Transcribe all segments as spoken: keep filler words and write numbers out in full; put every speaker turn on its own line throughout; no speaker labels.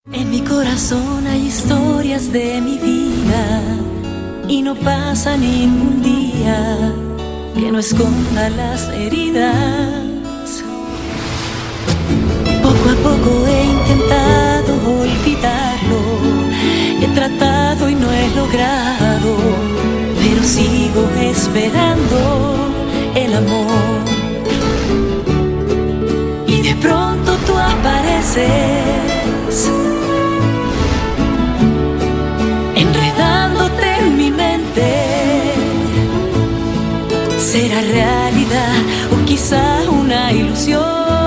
En mi corazón hay historias de mi vida y no pasa ningún día que no esconda las heridas. Poco a poco he intentado olvidarlo, he tratado y no he logrado, pero sigo esperando el amor. Y de pronto tú apareces, enredándote en mi mente. ¿Será realidad o quizá una ilusión?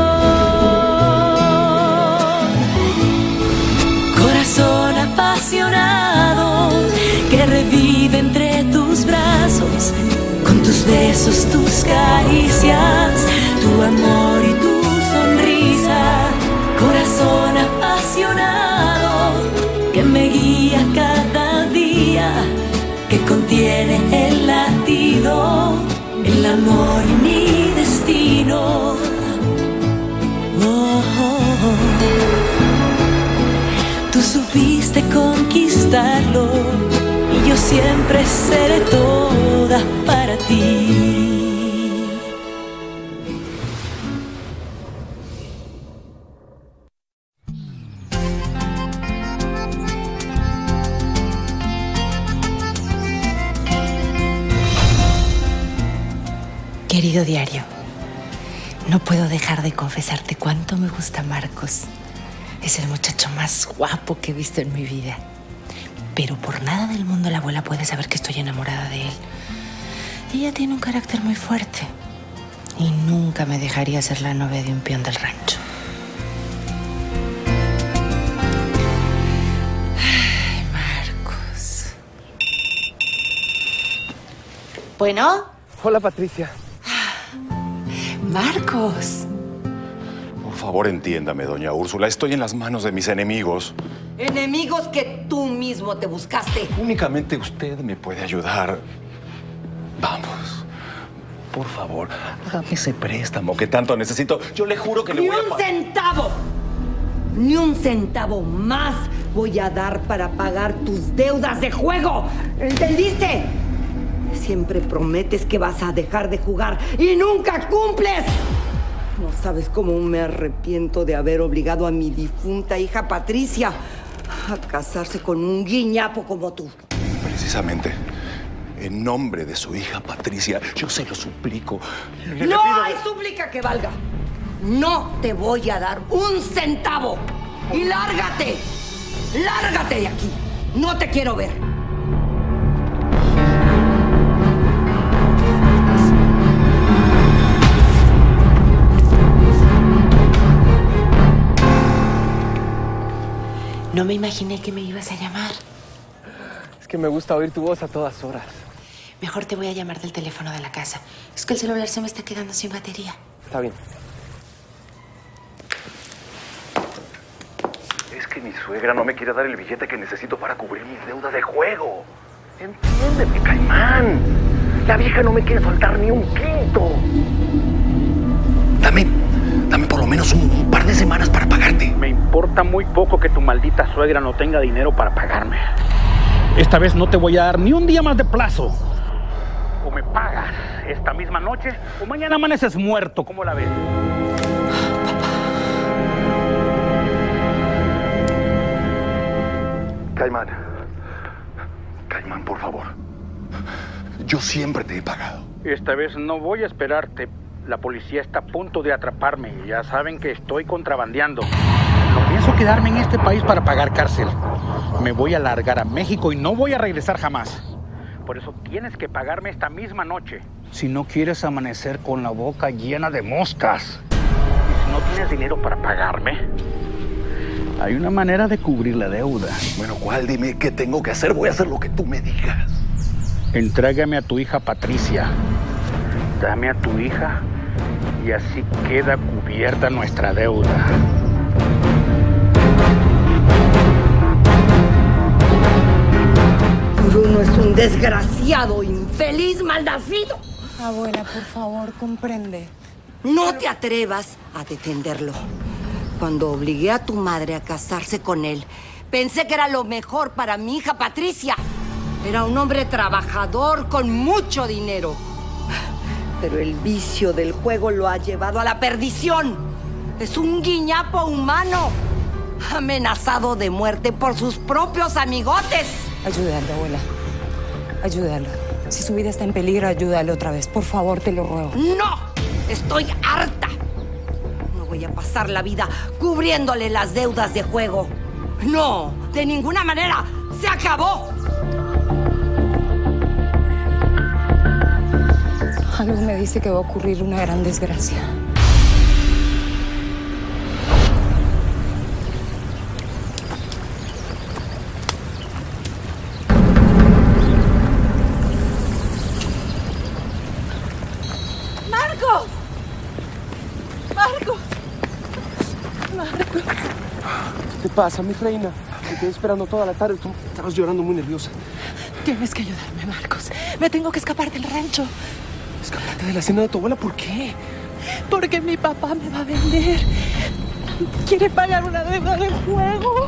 Corazón apasionado que revive entre tus brazos, con tus besos, tus caricias, tu amor y tu sonrisa. Corazón apasionado que me guía cada día, que contiene el latido, el amor y mi destino. Oh, oh, oh. Tú supiste conquistarlo y yo siempre seré toda para ti.
Querido diario, no puedo dejar de confesarte cuánto me gusta Marcos. Es el muchacho más guapo que he visto en mi vida. Pero por nada del mundo la abuela puede saber que estoy enamorada de él. Ella tiene un carácter muy fuerte y nunca me dejaría ser la novia de un peón del rancho. Ay, Marcos. Bueno.
Hola, Patricia.
Marcos.
Por favor, entiéndame, doña Úrsula. Estoy en las manos de mis enemigos.
Enemigos que tú mismo te buscaste.
Únicamente usted me puede ayudar. Vamos. Por favor, hágame ese préstamo que tanto necesito. Yo le juro que le voy a...
¡Ni un centavo! Ni un centavo más voy a dar para pagar tus deudas de juego. ¿Entendiste? Siempre prometes que vas a dejar de jugar y nunca cumples. No sabes cómo me arrepiento de haber obligado a mi difunta hija Patricia a casarse con un guiñapo como tú.
Precisamente, en nombre de su hija Patricia, yo se lo suplico. Le
¡No
pido...
hay súplica que valga! No te voy a dar un centavo. Y lárgate. Lárgate de aquí. No te quiero ver.
No me imaginé que me ibas a llamar.
Es que me gusta oír tu voz a todas horas.
Mejor te voy a llamar del teléfono de la casa. Es que el celular se me está quedando sin batería.
Está bien.
Es que mi suegra no me quiere dar el billete que necesito para cubrir mis deudas de juego. Entiéndeme, Caimán. La vieja no me quiere soltar ni un quinto. Dame, dame por lo menos un, un par de semanas para pagarte.
Me importa muy poco que tu maldita suegra no tenga dinero para pagarme. Esta vez no te voy a dar ni un día más de plazo. O me pagas esta misma noche o mañana amaneces muerto. ¿Cómo la ves?
Caimán. Caimán, por favor. Yo siempre te he pagado.
Esta vez no voy a esperarte. La policía está a punto de atraparme y ya saben que estoy contrabandeando. No pienso quedarme en este país para pagar cárcel. Me voy a largar a México y no voy a regresar jamás. Por eso tienes que pagarme esta misma noche. Si no quieres amanecer con la boca llena de moscas. Y si no tienes dinero para pagarme, hay una manera de cubrir la deuda.
Bueno, ¿cuál? Dime qué tengo que hacer. Voy a hacer lo que tú me digas.
Entrégame a tu hija Patricia. Dame a tu hija y así queda cubierta nuestra deuda.
Bruno es un desgraciado, infeliz, malnacido.
Abuela, por favor, comprende.
No te atrevas a defenderlo. Cuando obligué a tu madre a casarse con él, pensé que era lo mejor para mi hija Patricia. Era un hombre trabajador con mucho dinero. Pero el vicio del juego lo ha llevado a la perdición. Es un guiñapo humano, amenazado de muerte por sus propios amigotes.
Ayúdalo, abuela. Ayúdalo. Si su vida está en peligro, ayúdalo otra vez. Por favor, te lo ruego.
¡No! Estoy harta. No voy a pasar la vida cubriéndole las deudas de juego. No, de ninguna manera. ¡Se acabó!
Algo me dice que va a ocurrir una gran desgracia.
¡Marcos! ¡Marcos! ¡Marcos!
¿Qué te pasa, mi reina? Me quedé esperando toda la tarde. Tú estabas llorando muy nerviosa.
Tienes que ayudarme, Marcos. Me tengo que escapar del rancho.
¿Escaparte de la hacienda de tu abuela? ¿Por qué?
Porque mi papá me va a vender. Quiere pagar una deuda de juego.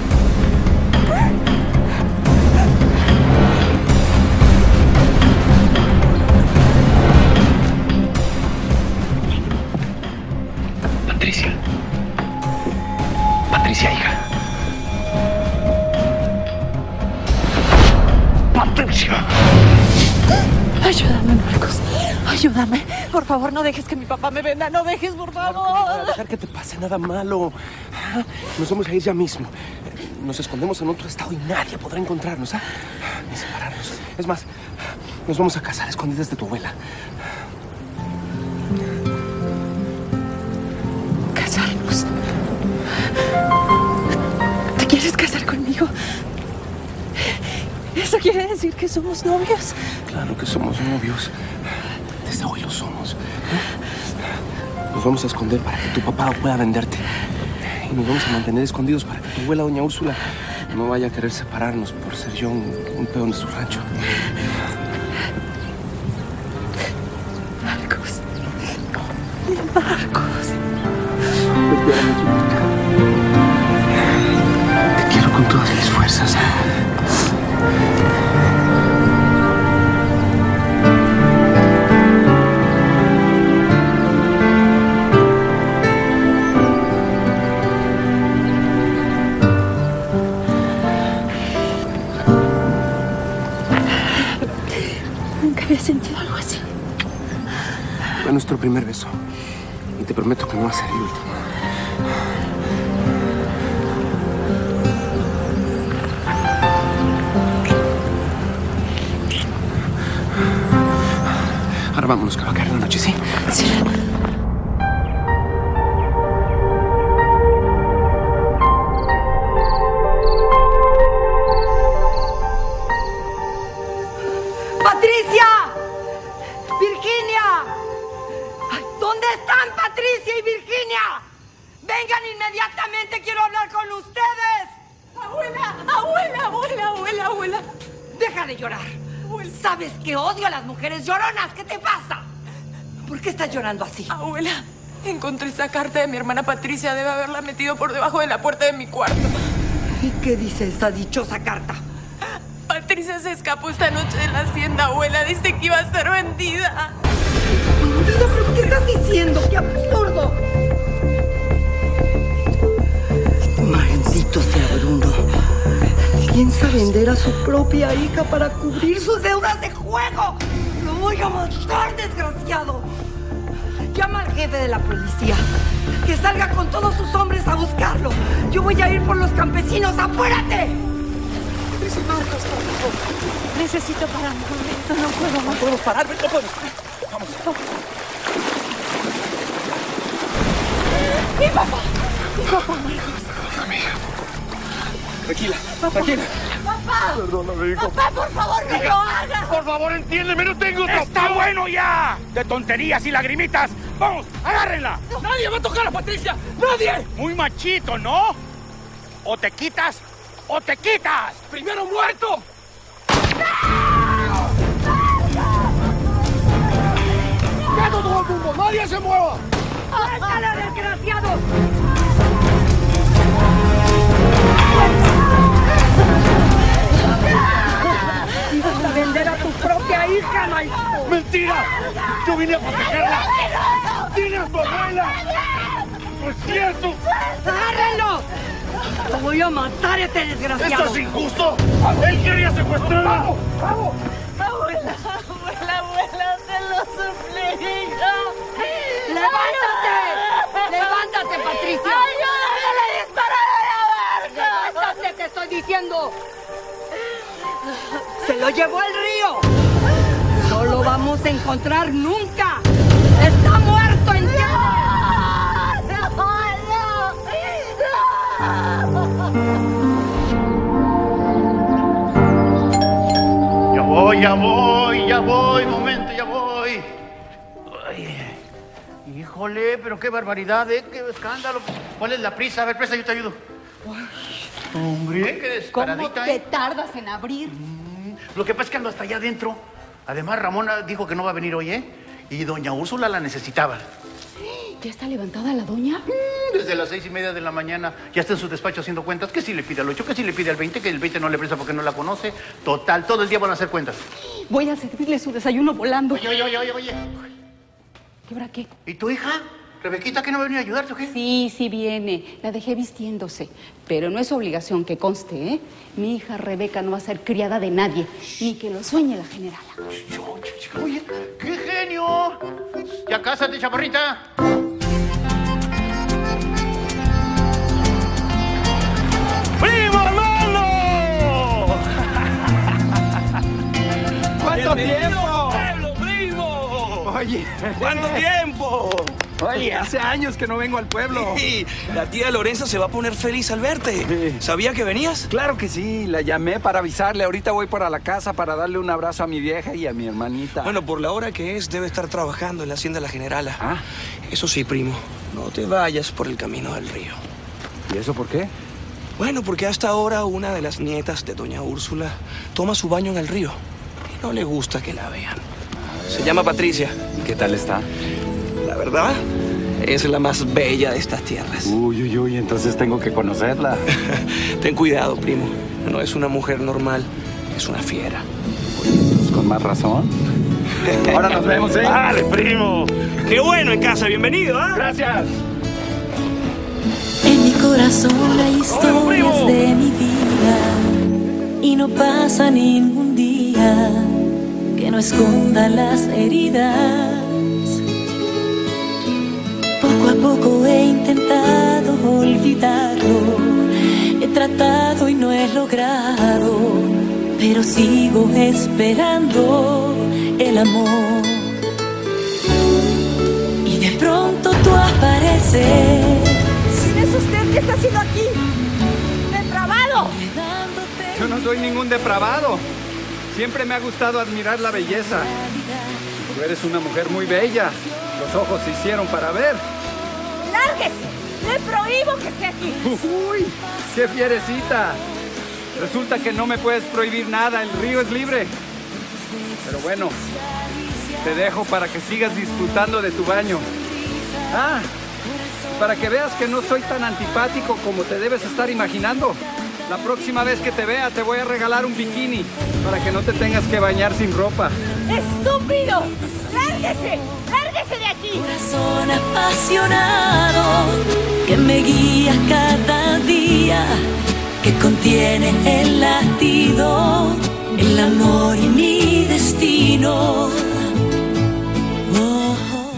Patricia. Patricia, hija. Patricia.
Ayúdame, Marcos. Ayúdame. Por favor, no dejes que mi papá me venda. No dejes, por
Claro que no
favor.
voy a dejar que te pase nada malo. Ah, Nos vamos a ir ya mismo. Nos escondemos en otro estado y nadie podrá encontrarnos, ¿ah? Ni separarnos. Es más, nos vamos a casar escondidas de tu abuela.
¿Casarnos? ¿Te quieres casar conmigo? ¿Eso quiere decir que somos novios?
Claro que somos novios. Desde hoy lo somos. Nos vamos a esconder para que tu papá pueda venderte. Y nos vamos a mantener escondidos para que tu abuela, doña Úrsula, no vaya a querer separarnos por ser yo un, un peón de su rancho.
Marcos. Marcos.
Te quiero con todas mis fuerzas.
Nunca había sentido algo así.
Fue nuestro primer beso. Y te prometo que no va a ser el último. Ahora vámonos, que va a caer la noche, ¿sí?
Sí.
¡Patricia! ¡Virginia! Ay, ¿dónde están Patricia y Virginia? ¡Vengan inmediatamente! ¡Quiero hablar con ustedes!
Abuela, abuela, abuela, abuela, abuela.
¡Deja de llorar! ¿Sabes que odio a las mujeres lloronas? ¿Qué te pasa? ¿Por qué estás llorando así?
Abuela, encontré esa carta de mi hermana Patricia. Debe haberla metido por debajo de la puerta de mi cuarto.
¿Y qué dice esa dichosa carta?
Patricia se escapó esta noche de la hacienda, abuela. Dice que iba a ser vendida.
¿Vendida? ¿Pero qué estás diciendo? ¡Qué absurdo! Maldito sea Bruno. Piensa vender a su propia hija para cubrir sus deudas de juego. ¡Lo voy a matar, desgraciado! Llama al jefe de la policía. Que salga con todos sus hombres a buscarlo. Yo voy a ir por los campesinos. ¡Apúrate!
Marcos, por favor. Necesito parar un momento. No puedo más.
No podemos parar, no podemos parar. Vamos.
¡Mi papá! ¡Mi papá, Marcos!
Amiga. Tranquila, tranquila.
¡Papá!
Perdóname, hijo.
¡Papá, por favor, no lo hagas!
Por favor, entiéndeme, no tengo otra
¡Está
opción.
bueno ya! De tonterías y lagrimitas. ¡Vamos, agárrenla!
¡Nadie va a tocar a Patricia! ¡Nadie!
Muy machito, ¿no? O te quitas o te quitas.
¡Primero muerto!
¡Quieto todo el mundo! ¡Nadie se mueva!
¡Suéltalo, desgraciado! voy a matar a este desgraciado.
¡Esto es injusto! ¡Él quería secuestrar! ¡Vamos! ¡Vamos!
Abuela, abuela, abuela, te lo suplico.
¡Levántate! ¡Levántate, Patricia!
¡Ayúdame, le dispararon a Marcos!
¡Levántate, te estoy diciendo! ¡Se lo llevó el río! ¡No lo vamos a encontrar nunca! ¡Está muerto, ¿entiendes?
Ya voy, ya voy, ya voy, momento, ya voy. Ay, híjole, pero qué barbaridad, ¿eh? Qué escándalo. ¿Cuál es la prisa? A ver, presta, yo te ayudo. Hombre, qué descaradita.
¿Cómo te
¿eh?
tardas en abrir?
Mm, lo que pasa es que ando hasta allá adentro. Además, Ramona dijo que no va a venir hoy, ¿eh? Y doña Úrsula la necesitaba.
¿Ya está levantada la doña?
Mm, desde las seis y media de la mañana ya está en su despacho haciendo cuentas. Que si le pide al ocho, que si le pide al veinte, que el veinte no le presta porque no la conoce. Total, todo el día van a hacer cuentas.
Voy a servirle su desayuno volando.
Oye, oye, oye, oye, oye.
¿Qué habrá qué?
¿Y tu hija? ¿Rebequita, que no va a venir a ayudarte o qué?
Sí, sí viene. La dejé vistiéndose. Pero no es obligación que conste, ¿eh? Mi hija Rebeca no va a ser criada de nadie. Ni que lo sueñe la generala.
Oye, ¡qué genio! Ya cásate, chaparrita.
¡Primo, hermano! ¿Cuánto tiempo?
¡Pueblo, primo!
Oye,
¿Cuánto tiempo?
Oye, hace años que no vengo al pueblo.
Sí, la tía Lorenza se va a poner feliz al verte.
Sí.
¿Sabía que venías?
Claro que sí, la llamé para avisarle. Ahorita voy para la casa para darle un abrazo a mi vieja y a mi hermanita.
Bueno, por la hora que es, debe estar trabajando en la hacienda de la generala.
Ah.
Eso sí, primo, no te vayas por el camino del río.
¿Y eso por qué?
Bueno, porque hasta ahora una de las nietas de doña Úrsula toma su baño en el río y no le gusta que la vean. Se llama Patricia.
¿Qué tal está?
La verdad, es la más bella de estas tierras.
Uy, uy, uy, entonces tengo que conocerla.
Ten cuidado, primo. No es una mujer normal, es una fiera.
Pues con más razón. Ahora nos vemos, ¿eh?
Dale, primo. Qué bueno en casa, bienvenido, ¿ah?
Gracias.
En mi corazón hay historias de mi vida y no pasa ningún día que no esconda las heridas. Poco a poco he intentado olvidarlo, he tratado y no he logrado, pero sigo esperando el amor. Y de pronto tú apareces.
¿Quién es usted? ¿Qué está haciendo aquí? ¡Depravado!
Yo no soy ningún depravado. Siempre me ha gustado admirar la belleza. Tú eres una mujer muy bella. Los ojos se hicieron para ver.
¡Lárguese! ¡Le prohíbo que esté aquí!
¡Uy! ¡Qué fierecita! Resulta que no me puedes prohibir nada. El río es libre. Pero bueno, te dejo para que sigas disfrutando de tu baño. Ah, para que veas que no soy tan antipático como te debes estar imaginando. La próxima vez que te vea te voy a regalar un bikini para que no te tengas que bañar sin ropa.
¡Estúpido! ¡Lárguese! ¡Lárguese de aquí!
Corazón apasionado que me guía cada día, que contiene el latido, el amor y mi destino. Oh.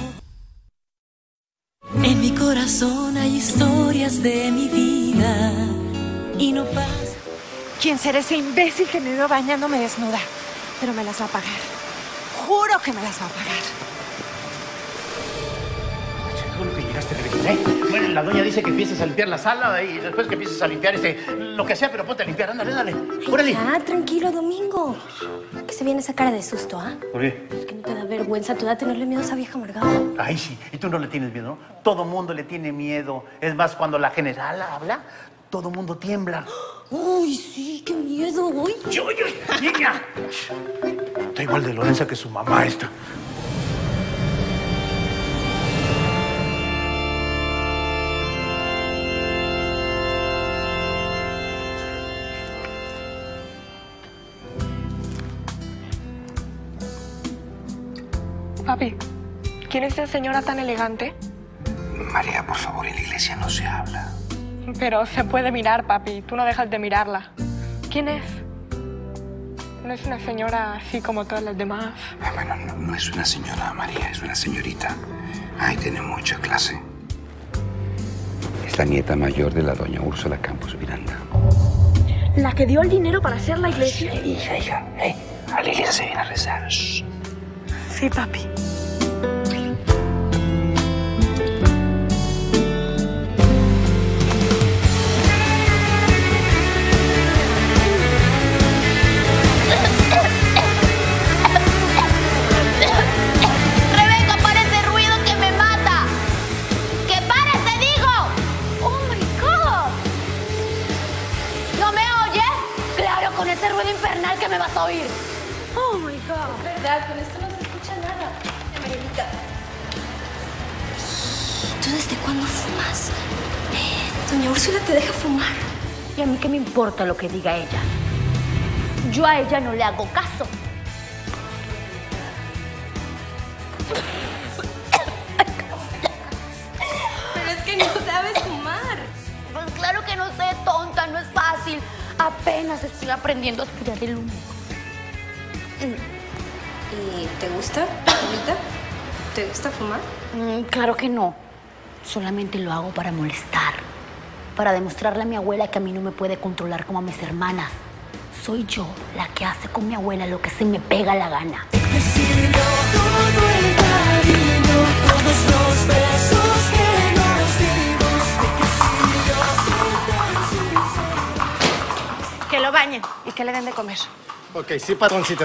En mi corazón hay historias de mi vida y no pasa.
¿Quién será ese imbécil que me vio bañándome desnuda? Pero me las va a pagar. Juro que me las va a pagar.
Seguro que llegaste, Rebequita, ¿eh? Bueno, la doña dice que empieces a limpiar la sala y después que empieces a limpiar este, lo que sea, pero ponte a limpiar. Ándale, dale. Órale.
Ah, tranquilo, Domingo. ¿Qué se viene esa cara de susto, ah?
¿Por qué?
Es que no te da vergüenza tu edad tenerle miedo a esa vieja amargada.
Ay, sí. Y tú no le tienes miedo, ¿no? Todo mundo le tiene miedo. Es más, cuando la generala habla, todo mundo tiembla.
Uy, sí, qué miedo. Uy,
¡Uy, uy! ¡Niña! Está igual de Lorenza que su mamá esta.
Papi, ¿quién es esa señora tan elegante?
María, por favor, en la iglesia no se habla.
Pero se puede mirar, papi. Tú no dejas de mirarla. ¿Quién es? No es una señora así como todas las demás.
Ah, bueno, no, no es una señora, María, es una señorita. Ay, tiene mucha clase. Es la nieta mayor de la doña Úrsula Campos Miranda.
¿La que dio el dinero para hacer la iglesia?
Sí, hija, hija. Hey, a la iglesia se viene a rezar. Shh.
Sí, papi.
Ese ruido infernal que me vas a oír.
Oh my God.
Es verdad, con esto no se escucha nada. Marielita.
¿Tú desde cuándo fumas? Doña Úrsula te deja fumar.
¿Y a mí qué me importa lo que diga ella? Yo a ella no le hago caso.
Pero es que no sabes fumar.
Pues claro que no sé, tonta, no es fácil. Apenas estoy aprendiendo a aspirar el humo.
¿Y te gusta, Anita? ¿Te gusta fumar?
Mm, claro que no. Solamente lo hago para molestar. Para demostrarle a mi abuela que a mí no me puede controlar como a mis hermanas. Soy yo la que hace con mi abuela lo que se me pega la gana.
Todo el cariño, todos los besos que nos dimos.
Que lo bañen y que le den de comer.
Ok, sí, patroncita.
¡Eh,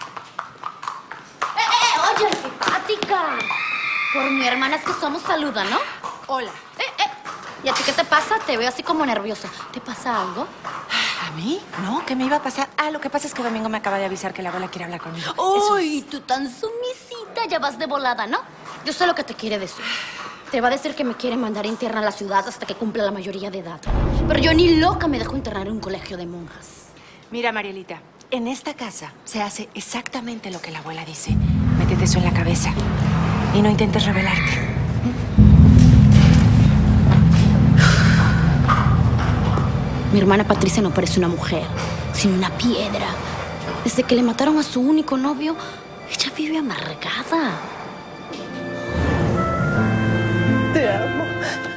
eh! ¡Oye, antipática! Por mi hermana es que somos saluda, ¿no?
Hola.
Eh, eh. ¿Y a ti qué te pasa? Te veo así como nerviosa. ¿Te pasa algo?
¿A mí? No, ¿qué me iba a pasar? Ah, lo que pasa es que Domingo me acaba de avisar que la abuela quiere hablar conmigo.
¡Uy! Tú tan sumisita, ya vas de volada, ¿no? Yo sé lo que te quiere decir. Te va a decir que me quiere mandar interna a la ciudad hasta que cumpla la mayoría de edad. Pero yo ni loca me dejo internar en un colegio de monjas.
Mira, Marielita, en esta casa se hace exactamente lo que la abuela dice. Métete eso en la cabeza y no intentes rebelarte.
Mi hermana Patricia no parece una mujer, sino una piedra. Desde que le mataron a su único novio, ella vive amargada.
Te amo.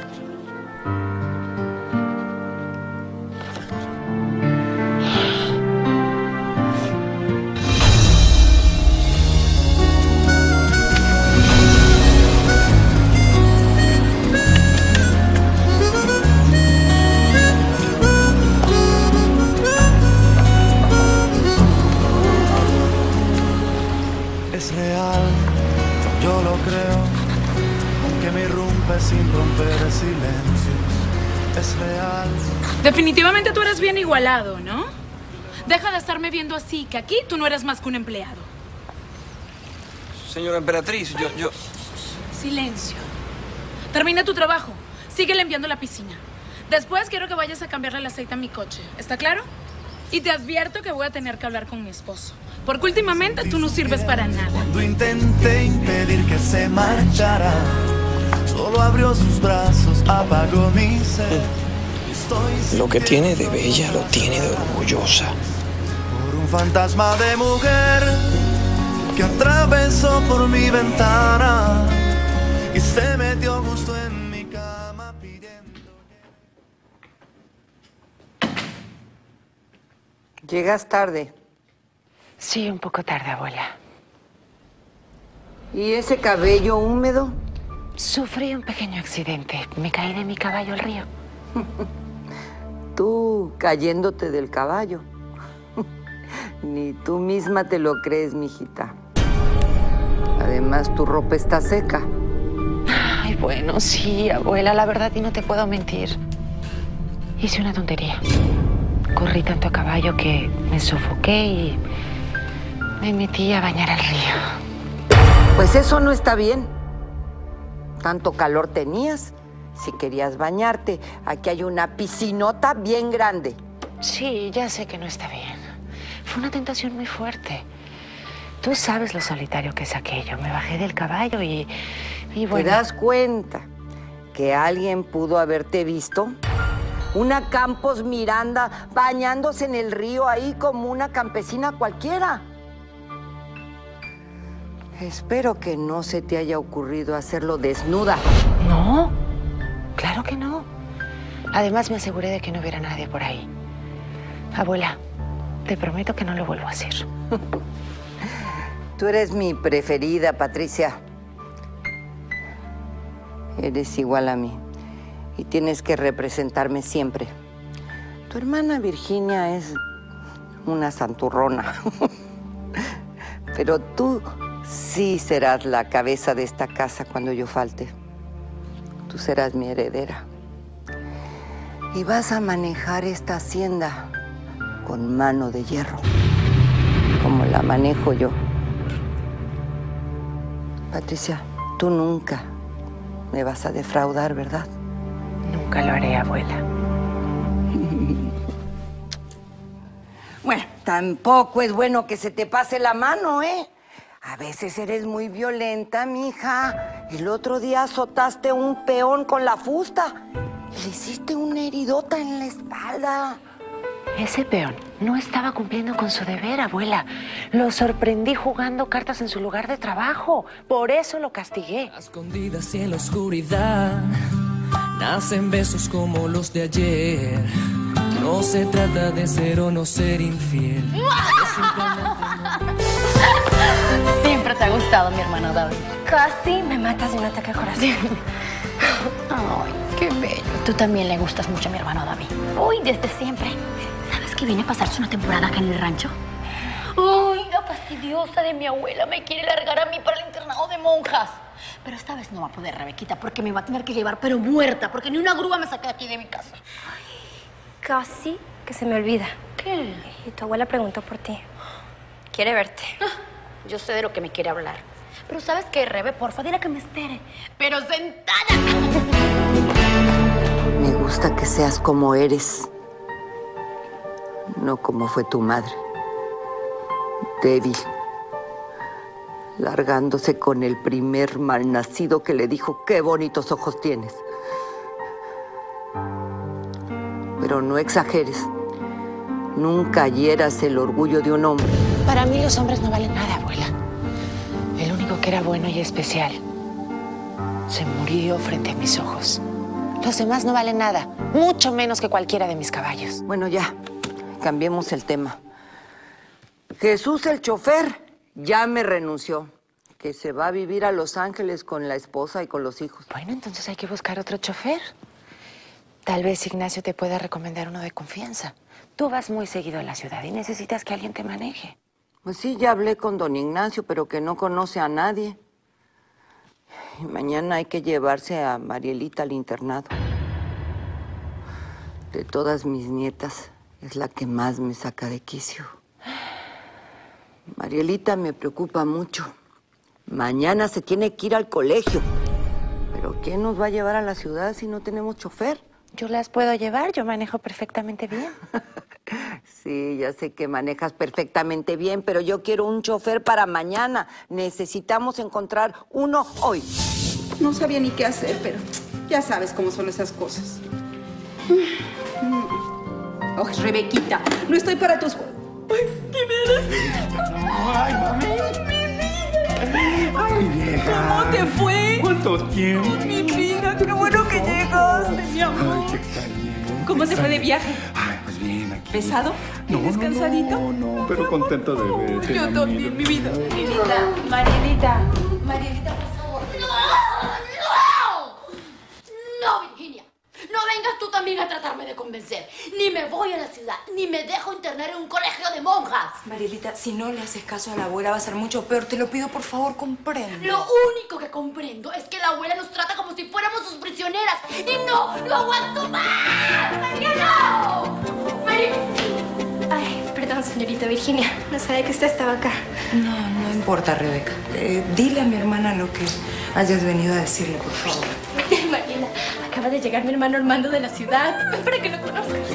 Es real, yo lo creo, aunque me irrumpe sin romper el silencio. Es real.
Definitivamente tú eres bien igualado, ¿no? Deja de estarme viendo así, que aquí tú no eres más que un empleado.
Señora Emperatriz, yo, yo...
Silencio. Termina tu trabajo. Sigue limpiando la piscina. Después quiero que vayas a cambiarle el aceite a mi coche. ¿Está claro? Y te advierto que voy a tener que hablar con mi esposo. Porque últimamente tú no sirves para nada.
Cuando intenté impedir que se marchara, solo abrió sus brazos, apagó mi sed. Estoy
Lo que tiene de bella lo tiene de orgullosa.
por un fantasma de mujer que atravesó por mi ventana y se metió justo en mi cama pidiendo.
Llegas tarde.
Sí, un poco tarde, abuela.
¿Y ese cabello húmedo?
Sufrí un pequeño accidente. Me caí de mi caballo al río.
Tú cayéndote del caballo. Ni tú misma te lo crees, mijita. Además, tu ropa está seca.
Ay, bueno, sí, abuela, la verdad, y no te puedo mentir. Hice una tontería. Corrí tanto a caballo que me sofoqué y me metí a bañar al río.
Pues eso no está bien. Tanto calor tenías. Si querías bañarte, aquí hay una piscinota bien grande.
Sí, ya sé que no está bien. Fue una tentación muy fuerte. Tú sabes lo solitario que es aquello. Me bajé del caballo y, y bueno...
¿Te das cuenta que alguien pudo haberte visto? Una Campos Miranda bañándose en el río ahí como una campesina cualquiera. Espero que no se te haya ocurrido hacerlo desnuda.
No, claro que no. Además, me aseguré de que no hubiera nadie por ahí. Abuela, te prometo que no lo vuelvo a hacer.
Tú eres mi preferida, Patricia. Eres igual a mí y tienes que representarme siempre. Tu hermana Virginia es una santurrona. Pero tú sí serás la cabeza de esta casa cuando yo falte. Tú serás mi heredera. Y vas a manejar esta hacienda con mano de hierro, como la manejo yo. Patricia, tú nunca me vas a defraudar, ¿verdad?
Nunca lo haré, abuela.
Bueno, tampoco es bueno que se te pase la mano, ¿eh? A veces eres muy violenta, mija. El otro día azotaste un peón con la fusta y le hiciste una heridota en la espalda.
Ese peón no estaba cumpliendo con su deber, abuela. Lo sorprendí jugando cartas en su lugar de trabajo. Por eso lo castigué.
A escondidas y en la oscuridad nacen besos como los de ayer. No se trata de ser o no ser infiel.
Siempre te ha gustado mi hermano David.
Casi me matas de un ataque al corazón.
Ay, qué bello. Tú también le gustas mucho a mi hermano David. Uy, desde siempre. ¿Sabes que viene a pasarse una temporada acá en el rancho? Uy, la fastidiosa de mi abuela me quiere largar a mí para el internado de monjas. Pero esta vez no va a poder, Rebequita, porque me va a tener que llevar, pero muerta, porque ni una grúa me saca de aquí de mi casa.
Casi que se me olvida.
¿Qué?
Y tu abuela preguntó por ti. Quiere verte.
Yo sé de lo que me quiere hablar. Pero ¿sabes qué, Rebe? Porfa, dile que me espere. Pero sentada.
Me gusta que seas como eres, no como fue tu madre. Débil, largándose con el primer malnacido que le dijo qué bonitos ojos tienes. Pero no exageres. Nunca hieras el orgullo de un hombre.
Para mí los hombres no valen nada, abuela. El único que era bueno y especial se murió frente a mis ojos. Los demás no valen nada, mucho menos que cualquiera de mis caballos.
Bueno, ya, cambiemos el tema. Jesús, el chofer, ya me renunció. Que se va a vivir a Los Ángeles con la esposa y con los hijos.
Bueno, entonces hay que buscar otro chofer. Tal vez Ignacio te pueda recomendar uno de confianza. Tú vas muy seguido a la ciudad y necesitas que alguien te maneje.
Pues sí, ya hablé con don Ignacio, pero que no conoce a nadie. Y mañana hay que llevarse a Marielita al internado. De todas mis nietas, es la que más me saca de quicio. Marielita me preocupa mucho. Mañana se tiene que ir al colegio. ¿Pero quién nos va a llevar a la ciudad si no tenemos chofer?
Yo las puedo llevar, yo manejo perfectamente bien.
Sí, ya sé que manejas perfectamente bien, pero yo quiero un chofer para mañana. Necesitamos encontrar uno hoy.
No sabía ni qué hacer, pero ya sabes cómo son esas cosas. Oh, Rebequita, no estoy para tus... Ay, ¿quién eres?
Ay, mami. Ay, vieja.
¿Cómo te fue?
¿Cuánto tiempo?
Mi vida, qué bueno que llegaste, mi amor.
Ay, qué extraño.
¿Cómo te fue de viaje?
Ay, pues bien, aquí.
¿Pesado?
No,
¿Vienes
no,
cansadito?
No, no, pero contento de verte.
Yo
mamita.
también, mi vida.
Marielita, Marielita, Marielita, por favor. ¡No! ¡No! No, Virginia. No vengas tú también a tratarme de convencer. Ni me voy a la ciudad, ni me dejo internar en un colegio de monjas.
Marielita, si no le haces caso a la abuela va a ser mucho peor. Te lo pido, por favor, comprende.
Lo único que comprendo es que la abuela nos trata como si fuéramos sus prisioneras. Y no, no aguanto más. ¡María, no! María.
Ay, perdón, señorita Virginia. No sabía que usted estaba acá.
No, no importa, Rebeca. Eh, dile a mi hermana lo que hayas venido a decirle, por favor.
Mariela, acaba de llegar mi hermano Armando de la ciudad. Ven para que lo conozcas.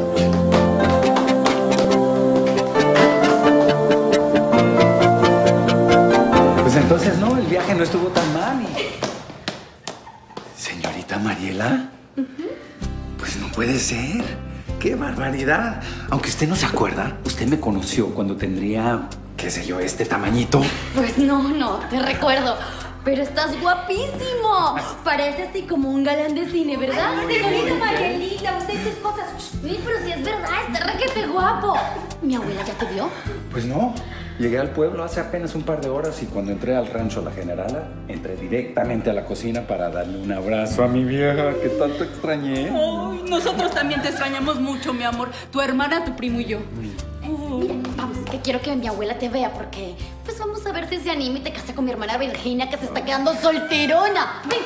Pues entonces no, el viaje no estuvo tan mal. Y... Señorita Mariela, uh-huh. Pues no puede ser. ¡Qué barbaridad! Aunque usted no se acuerda, usted me conoció cuando tendría, qué sé yo, este tamañito.
Pues no, no, te recuerdo. Pero estás guapísimo. Parece así como un galán de cine, ¿verdad? Señorita Marielita, usted dice cosas. Sí, pero si es verdad, está requete guapo. ¿Mi abuela ya te vio?
Pues no. Llegué al pueblo hace apenas un par de horas y cuando entré al rancho La Generala, entré directamente a la cocina para darle un abrazo a mi vieja, que tanto extrañé.
Ay, nosotros también te extrañamos mucho, mi amor. Tu hermana, tu primo y yo.
Mira, vamos, que quiero que mi abuela te vea porque pues vamos a ver si se anima y te casa con mi hermana Virginia que se está quedando solterona. Ven,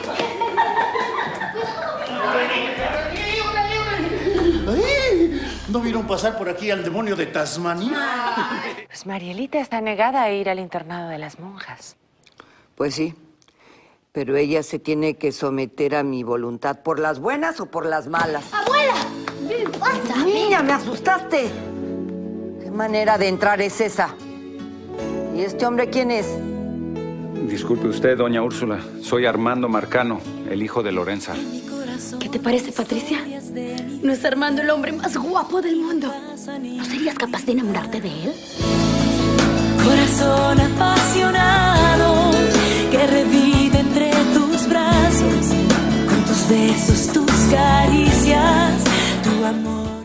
¡Ay! ¿No vieron pasar por aquí al demonio de Tasmania?
Pues Marielita está negada a ir al internado de las monjas.
Pues sí, pero ella se tiene que someter a mi voluntad, ¿por las buenas o por las malas?
¡Abuela! ¿Qué pasa?
Niña, me asustaste. ¿Qué manera de entrar es esa? ¿Y este hombre quién es?
Disculpe usted, doña Úrsula. Soy Armando Marcano, el hijo de Lorenza.
¿Qué te parece, Patricia? ¿No es Armando el hombre más guapo del mundo? ¿No serías capaz de enamorarte de él?
Corazón apasionado que revive entre tus brazos, con tus besos, tus caricias, tu amor.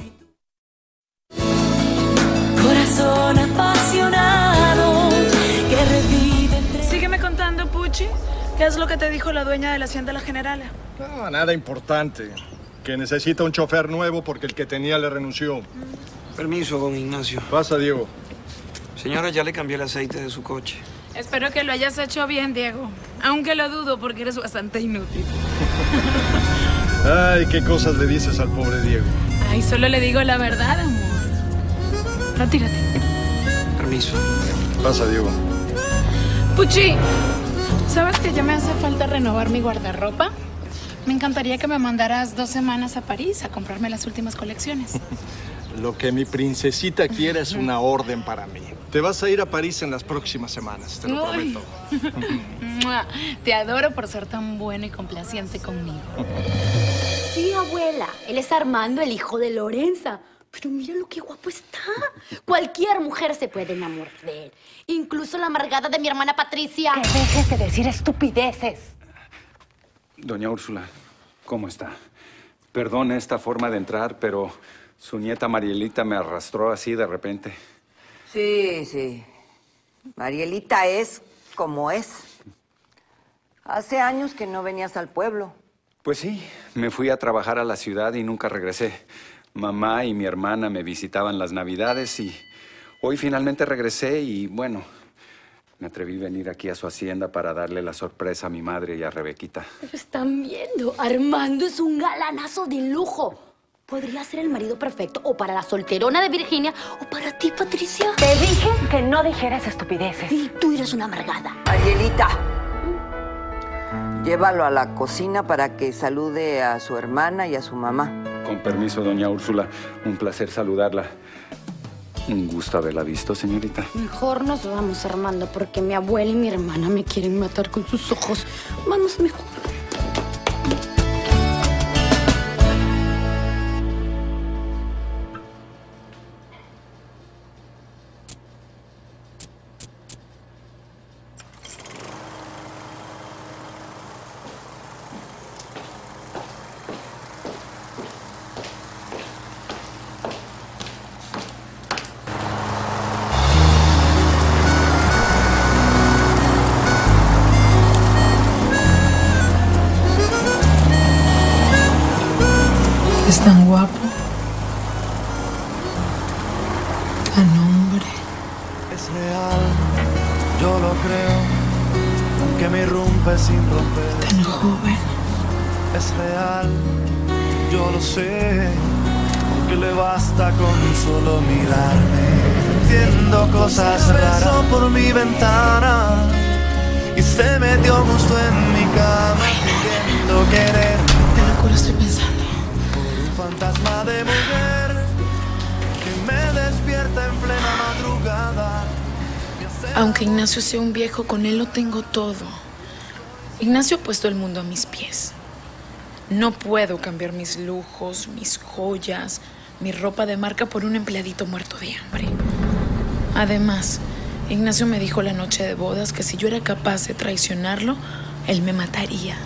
Corazón apasionado que revive entre...
Sígueme contando, Puchi. ¿Qué es lo que te dijo la dueña de la hacienda La Generala?
No, nada importante. Que necesita un chofer nuevo porque el que tenía le renunció.
Permiso, don Ignacio.
Pasa, Diego.
Señora, ya le cambié el aceite de su coche.
Espero que lo hayas hecho bien, Diego. Aunque lo dudo porque eres bastante inútil.
Ay, qué cosas le dices al pobre Diego.
Ay, solo le digo la verdad, amor. Retírate.
Permiso.
Pasa, Diego.
Puchi, ¿sabes que ya me hace falta renovar mi guardarropa? Me encantaría que me mandaras dos semanas a París a comprarme las últimas colecciones.
Lo que mi princesita quiere es una orden para mí. Te vas a ir a París en las próximas semanas, te lo
Uy.
prometo.
Te adoro por ser tan bueno y complaciente conmigo.
Sí, abuela. Él es Armando, el hijo de Lorenza. Pero mira lo que guapo está. Cualquier mujer se puede enamorar de él. Incluso la amargada de mi hermana Patricia.
Que dejes de decir estupideces.
Doña Úrsula, ¿cómo está? Perdone esta forma de entrar, pero su nieta Marielita me arrastró así de repente.
Sí, sí. Marielita es como es. Hace años que no venías al pueblo.
Pues sí, me fui a trabajar a la ciudad y nunca regresé. Mamá y mi hermana me visitaban las Navidades y hoy finalmente regresé y, bueno, me atreví a venir aquí a su hacienda para darle la sorpresa a mi madre y a Rebequita.
Pero están viendo, Armando es un galanazo de lujo. Podría ser el marido perfecto o para la solterona de Virginia o para ti, Patricia.
Te dije que no dijeras estupideces.
Y tú eres una amargada.
Marielita, llévalo a la cocina para que salude a su hermana y a su mamá.
Con permiso, doña Úrsula, un placer saludarla. Un gusto haberla visto, señorita.
Mejor nos vamos, Armando, porque mi abuela y mi hermana me quieren matar con sus ojos. Vamos mejor.
Es tan guapo. Tan hombre.
Es real, yo lo creo, aunque me irrumpe sin romper.
Tan joven.
Es real, yo lo sé, aunque le basta con solo mirarme. Entiendo cosas raras. Pasó por mi ventana y se metió justo en mi cama, queriendo querer.
Qué locura estoy pensando.
Fantasma de mujer que me despierta en plena madrugada.
Aunque Ignacio sea un viejo, con él lo tengo todo. Ignacio ha puesto el mundo a mis pies. No puedo cambiar mis lujos, mis joyas, mi ropa de marca por un empleadito muerto de hambre. Además, Ignacio me dijo la noche de bodas que si yo era capaz de traicionarlo, él me mataría.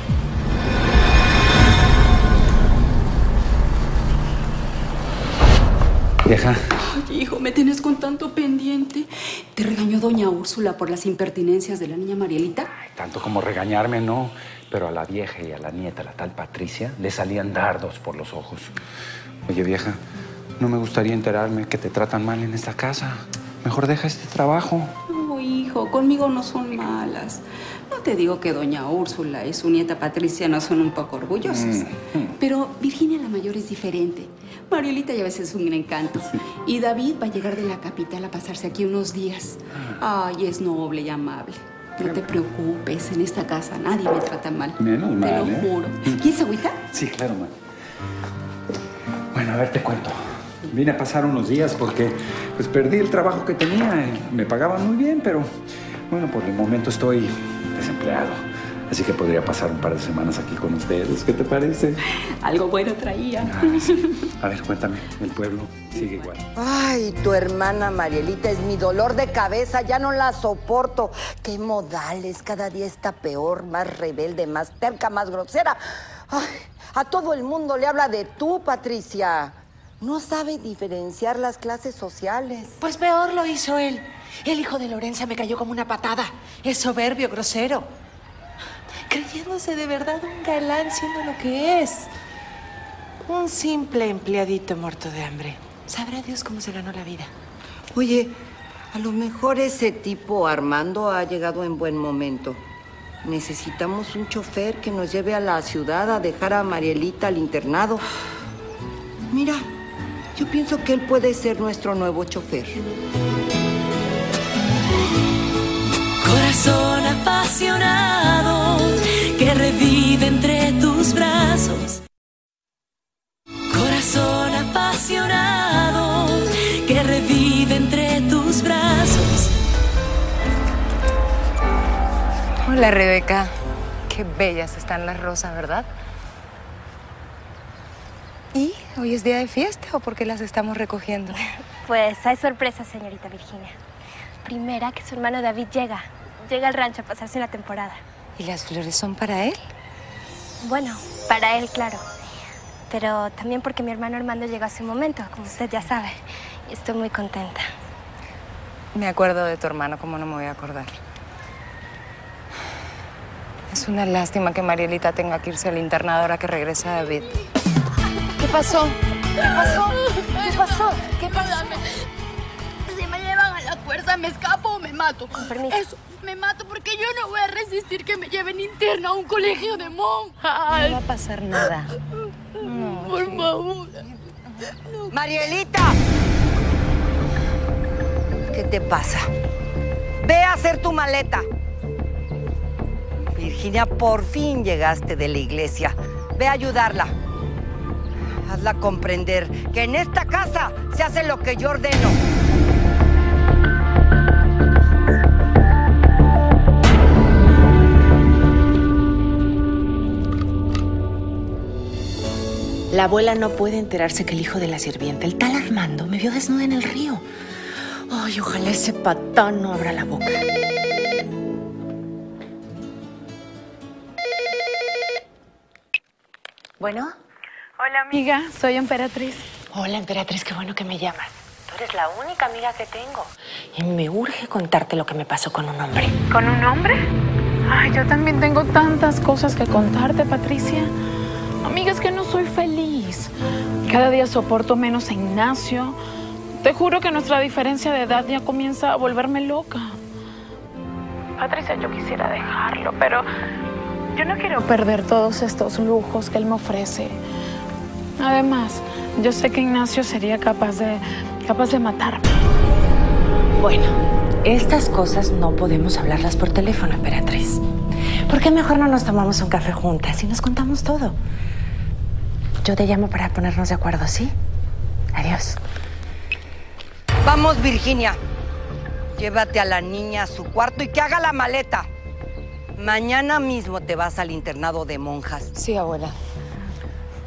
Vieja.
Ay, hijo, me tienes con tanto pendiente. ¿Te regañó doña Úrsula por las impertinencias de la niña Marielita?
Ay, tanto como regañarme, no. Pero a la vieja y a la nieta, la tal Patricia, le salían dardos por los ojos. Oye, vieja, no me gustaría enterarme que te tratan mal en esta casa. Mejor deja este trabajo.
No, hijo, conmigo no son malas. No te digo que doña Úrsula y su nieta Patricia no son un poco orgullosas. Mm. Pero Virginia la mayor es diferente. Marielita ya a veces es un encanto. Sí. Y David va a llegar de la capital a pasarse aquí unos días. Ay, es noble y amable. No te preocupes, en esta casa nadie me trata mal.
Menos mal,
te lo
¿eh?
juro. ¿Quieres agüita?
Sí, claro, ma. Bueno, a ver, te cuento. Vine a pasar unos días porque pues perdí el trabajo que tenía. Me pagaban muy bien, pero bueno, por el momento estoy desempleado. Así que podría pasar un par de semanas aquí con ustedes. ¿Qué te parece?
Algo bueno traía.
Ah, sí. A ver, cuéntame, el pueblo sigue igual.
Ay, tu hermana Marielita es mi dolor de cabeza, ya no la soporto. Qué modales, cada día está peor, más rebelde, más terca, más grosera. Ay, a todo el mundo le habla de tú, Patricia. No sabe diferenciar las clases sociales.
Pues peor lo hizo él. El hijo de Lorenza me cayó como una patada. Es soberbio, grosero. Creyéndose de verdad un galán siendo lo que es. Un simple empleadito muerto de hambre. Sabrá Dios cómo se ganó la vida.
Oye, a lo mejor ese tipo Armando ha llegado en buen momento. Necesitamos un chofer que nos lleve a la ciudad a dejar a Marielita al internado. Mira, yo pienso que él puede ser nuestro nuevo chofer.
Corazón apasionado que revive entre tus brazos. Corazón apasionado que revive entre tus brazos.
Hola, Rebeca. Qué bellas están las rosas, ¿verdad? ¿Y hoy es día de fiesta o por qué las estamos recogiendo?
Pues hay sorpresa, señorita Virginia. Primera, que su hermano David llega. Llega al rancho a pasarse una temporada.
¿Y las flores son para él?
Bueno, para él, claro. Pero también porque mi hermano Armando llegó hace un momento, como usted ya sabe. Y estoy muy contenta.
Me acuerdo de tu hermano, ¿cómo no me voy a acordar? Es una lástima que Marielita tenga que irse al internado ahora que regresa David. ¿Qué pasó?
¿Qué pasó? ¿Qué pasó? ¿Qué pasó? Si me llevan a la fuerza, ¿me escapo o me mato? Con permiso. Eso, me mato porque yo no voy a resistir que me lleven interna a un colegio de monjas.
No va a pasar nada.
No, por sí. favor.
No. ¡Marielita! ¿Qué te pasa? Ve a hacer tu maleta. Virginia, por fin llegaste de la iglesia. Ve a ayudarla. Hazla comprender que en esta casa se hace lo que yo ordeno.
La abuela no puede enterarse que el hijo de la sirvienta, el tal Armando, me vio desnuda en el río. Ay, ojalá ese patán no abra la boca. Bueno.
Hola, amiga. Soy Emperatriz.
Hola, Emperatriz. Qué bueno que me llamas. Tú eres la única amiga que tengo. Y me urge contarte lo que me pasó con un hombre.
¿Con un hombre? Ay, yo también tengo tantas cosas que contarte, Patricia. Amiga, es que no soy feliz. Cada día soporto menos a Ignacio. Te juro que nuestra diferencia de edad ya comienza a volverme loca. Patricia, yo quisiera dejarlo, pero yo no quiero perder todos estos lujos que él me ofrece. Además, yo sé que Ignacio sería capaz de, capaz de matarme.
Bueno, estas cosas no podemos hablarlas por teléfono, Emperatriz. ¿Por qué mejor no nos tomamos un café juntas y nos contamos todo? Yo te llamo para ponernos de acuerdo, ¿sí? Adiós.
Vamos, Virginia. Llévate a la niña a su cuarto y que haga la maleta. Mañana mismo te vas al internado de monjas.
Sí, abuela.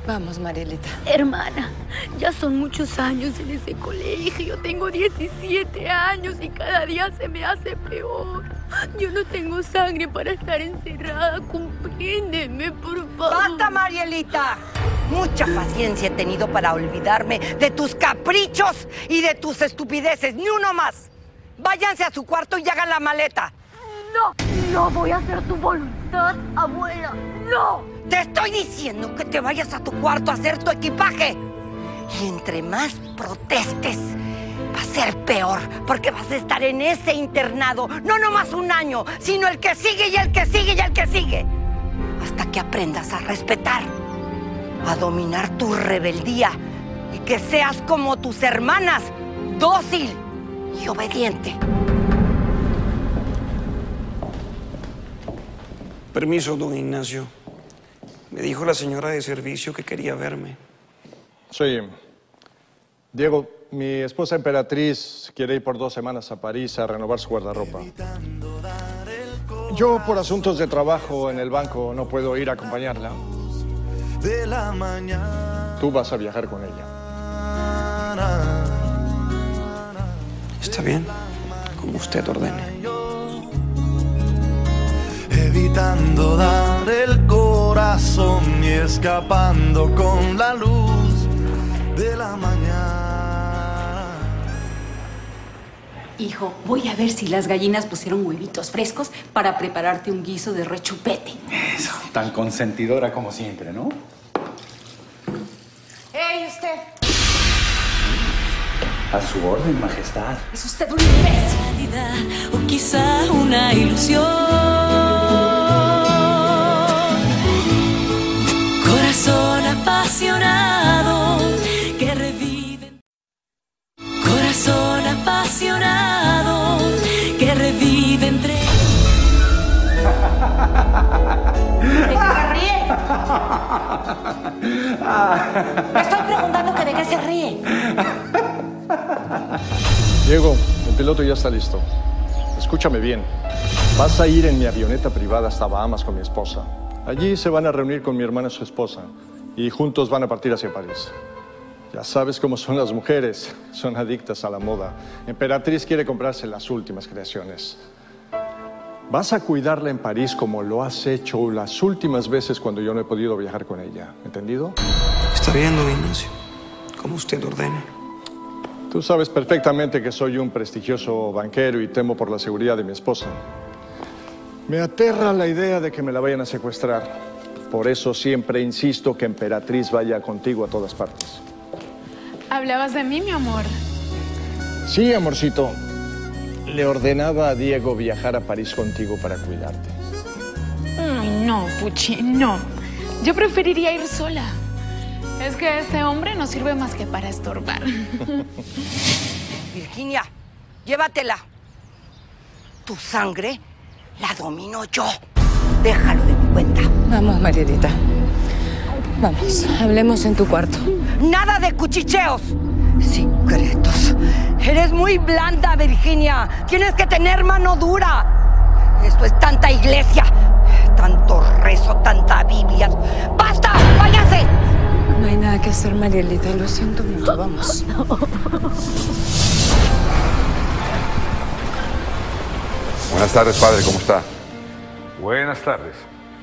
Vamos, Marielita.
Hermana, ya son muchos años en ese colegio. Tengo diecisiete años y cada día se me hace peor. Yo no tengo sangre para estar encerrada. Compréndeme, por favor.
¡Basta, Marielita! Mucha paciencia he tenido para olvidarme de tus caprichos y de tus estupideces. ¡Ni uno más! Váyanse a su cuarto y hagan la maleta.
No, no voy a hacer tu voluntad, abuela. ¡No!
Te estoy diciendo que te vayas a tu cuarto a hacer tu equipaje. Y entre más protestes, va a ser peor, porque vas a estar en ese internado, no nomás un año, sino el que sigue y el que sigue y el que sigue. Hasta que aprendas a respetar, a dominar tu rebeldía y que seas como tus hermanas, dócil y obediente.
Permiso, don Ignacio. Me dijo la señora de servicio que quería verme.
Sí. Diego, mi esposa Emperatriz quiere ir por dos semanas a París a renovar su guardarropa. Yo, por asuntos de trabajo en el banco, no puedo ir a acompañarla. Tú vas a viajar con ella.
Está bien, como usted ordene.
Evitando dar el corazón y escapando con la luz de la mañana.
Hijo, voy a ver si las gallinas pusieron huevitos frescos para prepararte un guiso de rechupete.
Eso, tan consentidora como siempre, ¿no?
¡Ey, usted!
A su orden, majestad.
Es usted un imbécil.
O quizá una ilusión. Corazón apasionado que revive. Corazón apasionado que revive entre.
¿De qué se ríe? Me estoy preguntando que de qué se ríe.
Diego, el piloto ya está listo. Escúchame bien. Vas a ir en mi avioneta privada hasta Bahamas con mi esposa. Allí se van a reunir con mi hermana y su esposa. Y juntos van a partir hacia París. Ya sabes cómo son las mujeres. Son adictas a la moda. Emperatriz quiere comprarse las últimas creaciones. Vas a cuidarla en París como lo has hecho las últimas veces cuando yo no he podido viajar con ella. ¿Entendido?
Está bien, don Ignacio. Como usted ordene.
Tú sabes perfectamente que soy un prestigioso banquero y temo por la seguridad de mi esposa. Me aterra la idea de que me la vayan a secuestrar. Por eso siempre insisto que Emperatriz vaya contigo a todas partes.
¿Hablabas de mí, mi amor?
Sí, amorcito. Le ordenaba a Diego viajar a París contigo para cuidarte.
Ay, no, Puchi, no. Yo preferiría ir sola. Es que este hombre no sirve más que para estorbar.
Virginia, llévatela. Tu sangre la domino yo. Déjalo de mi cuenta.
Vamos, Marielita. Vamos, hablemos en tu cuarto.
¡Nada de cuchicheos! Secretos. Eres muy blanda, Virginia. Tienes que tener mano dura. Esto es tanta iglesia, tanto rezo, tanta Biblia. ¡Basta! ¡Váyanse!
No hay nada que hacer, Marielita. Lo siento mucho. Vamos.
Buenas tardes, padre. ¿Cómo está?
Buenas tardes.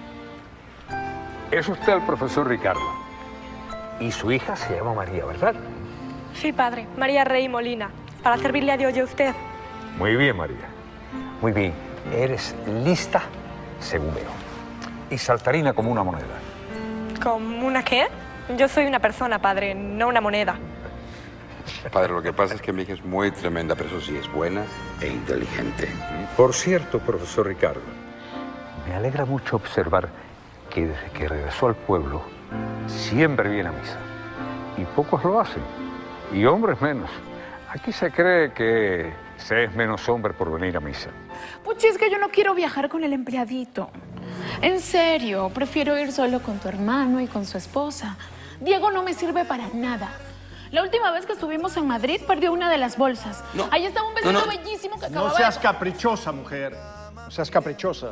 Es usted el profesor Ricardo. Y su hija se llama María, ¿verdad?
Sí, padre. María Rey Molina. Para servirle a Dios y a usted.
Muy bien, María. Muy bien. Eres lista, según veo. Y saltarina como una moneda.
¿Como una qué? Yo soy una persona, padre, no una moneda.
Padre, lo que pasa es que mi hija es muy tremenda, pero eso sí, es buena e inteligente.
Por cierto, profesor Ricardo, me alegra mucho observar que desde que regresó al pueblo siempre viene a misa. Y pocos lo hacen. Y hombres menos. Aquí se cree que se es menos hombre por venir a misa.
Puchi, es que yo no quiero viajar con el empleadito. En serio, prefiero ir solo con tu hermano y con su esposa. Diego no me sirve para nada. La última vez que estuvimos en Madrid perdió una de las bolsas.
No.
Ahí estaba un vestido
No, no.
bellísimo que
No
acababa
seas
de...
caprichosa, mujer. No seas caprichosa.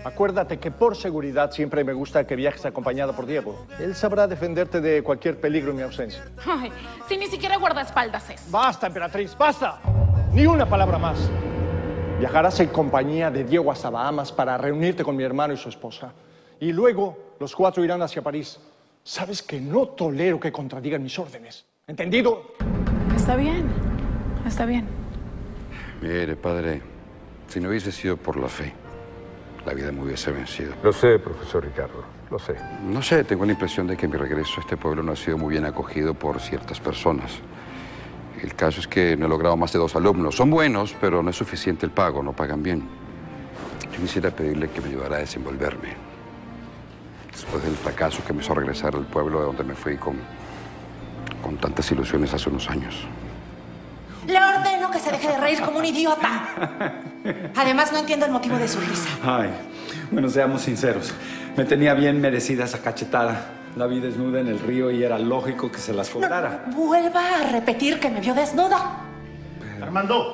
Acuérdate que por seguridad siempre me gusta que viajes acompañado por Diego. Él sabrá defenderte de cualquier peligro en mi ausencia.
Ay, si ni siquiera guardaespaldas es.
Basta, emperatriz, basta. Ni una palabra más. Viajarás en compañía de Diego hasta Bahamas para reunirte con mi hermano y su esposa. Y luego los cuatro irán hacia París. Sabes que no tolero que contradigan mis órdenes. ¿Entendido?
Está bien, está bien.
Mire, padre, si no hubiese sido por la fe, la vida me hubiese vencido.
Lo sé, profesor Ricardo, lo sé.
No sé, tengo la impresión de que mi regreso a este pueblo no ha sido muy bien acogido por ciertas personas. El caso es que no he logrado más de dos alumnos. Son buenos, pero no es suficiente el pago, no pagan bien. Yo quisiera pedirle que me ayudara a desenvolverme. Después del fracaso que me hizo regresar al pueblo de donde me fui con, con tantas ilusiones hace unos años.
Le ordeno que se deje de reír como un idiota. Además, no entiendo el motivo de su risa.
Ay, bueno, seamos sinceros. Me tenía bien merecida esa cachetada. La vi desnuda en el río y era lógico que se las cobrara.
No, vuelva a repetir que me vio desnuda.
Armando.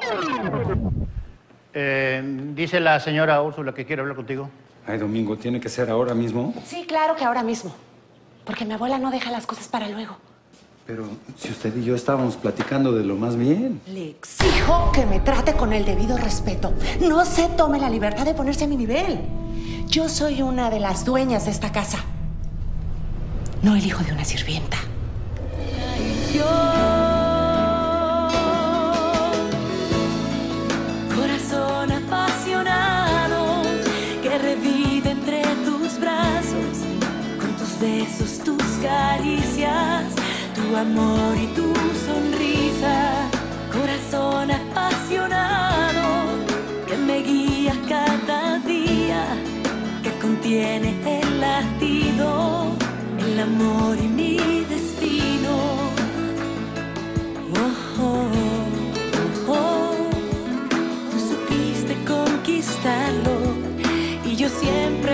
Eh, dice la señora Úrsula que quiere hablar contigo.
Ay, Domingo, ¿tiene que ser ahora mismo?
Sí, claro que ahora mismo. Porque mi abuela no deja las cosas para luego.
Pero si usted y yo estábamos platicando de lo más bien.
Le exijo que me trate con el debido respeto. No se tome la libertad de ponerse a mi nivel. Yo soy una de las dueñas de esta casa. No el hijo de una sirvienta.
Corazón apasionado que revive entre tus brazos, con tus besos, tus caricias, tu amor y tu sonrisa. Corazón apasionado que me guía cada día, que contiene el latido, el amor y mi destino. Oh, oh, oh, oh. Tú supiste conquistarlo y yo siempre